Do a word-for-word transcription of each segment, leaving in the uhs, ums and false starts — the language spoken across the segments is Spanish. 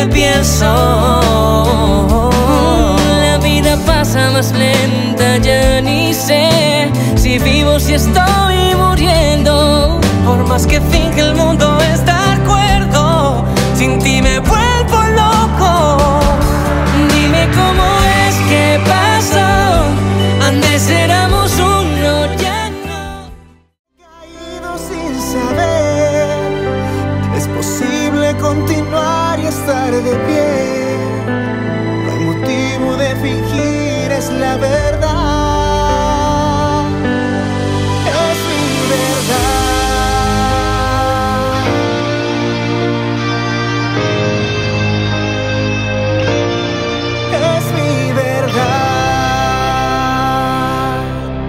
te pienso. La vida pasa más lenta, ya ni sé si vivo, si estoy muriendo. Por más que finge el mundo estar cuerdo, sin ti me vuelvo loco. Dime cómo es que pasó, antes éramos uno, ya no. Caído sin saber, es posible continuar y estar de pie. No hay motivo de fingir, es la verdad. Es mi verdad. Es mi verdad.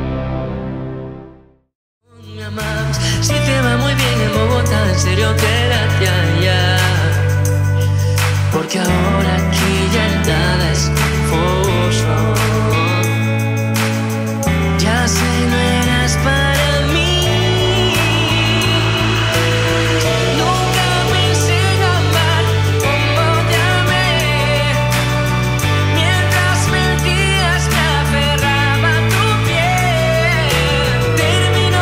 Me amas, si te va muy bien en Bogotá, en serio te la ya, ya. Porque ahora aquí ya nada es foso. Ya sé, no eras para mí. Nunca pensé en amar como te amé. Mientras mentías me aferraba a tu piel. Terminó.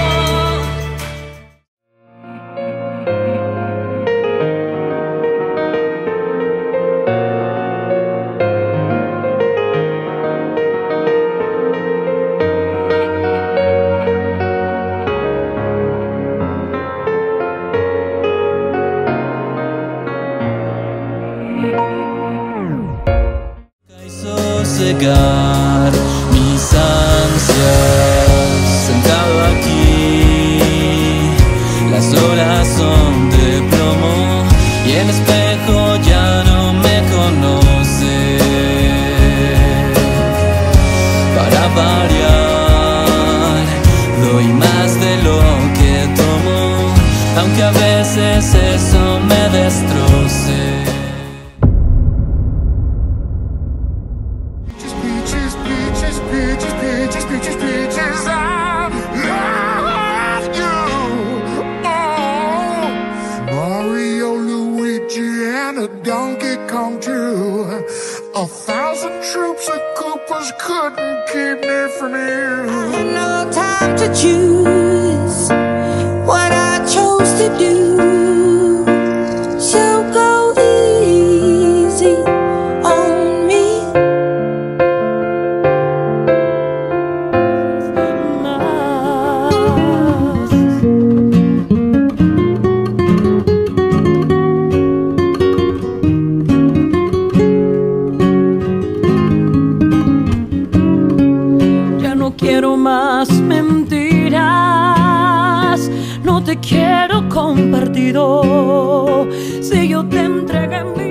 Y sosegar mis ansias, sentado aquí, las horas son de plomo y el espejo ya no me conoce. Para variar, doy más de lo que tomo, aunque a veces eso me destroce. Peaches, peaches, peaches, peaches, peaches, peaches, I love you. Oh, Mario, Luigi, and a Donkey Kong too. A thousand troops of Koopas couldn't keep me from you. No time to choose what I chose to do. So go easy on me. Ya no quiero más mentiras, no te quiero compartido. Si yo te entregué mi